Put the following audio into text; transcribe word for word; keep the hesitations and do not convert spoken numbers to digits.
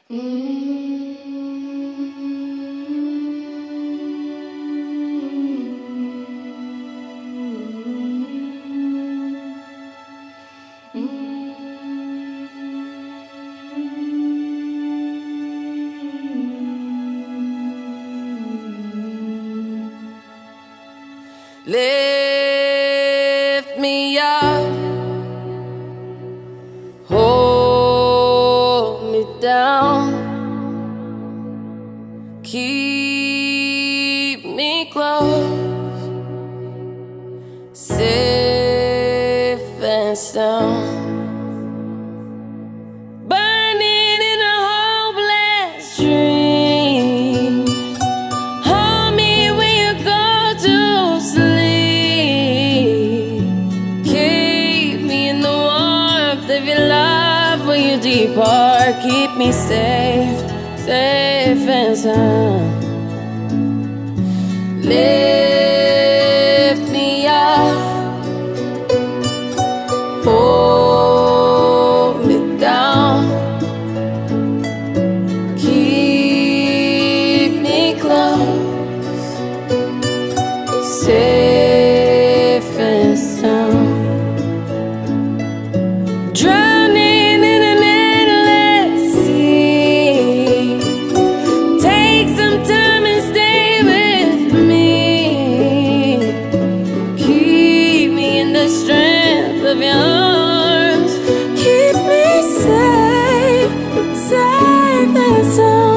Lift me up, hold me down, keep me close, safe and sound. Burning in a hopeless dream, hold me when you go to sleep. Keep me in the warmth of your love when you depart. Keep me safe, safe and sound. Lift me up, hold me down, keep me close, safe and sound. Drowning in an endless sea, take some time and stay with me. Keep me in the strength of your arms. Keep me safe, safe and sound.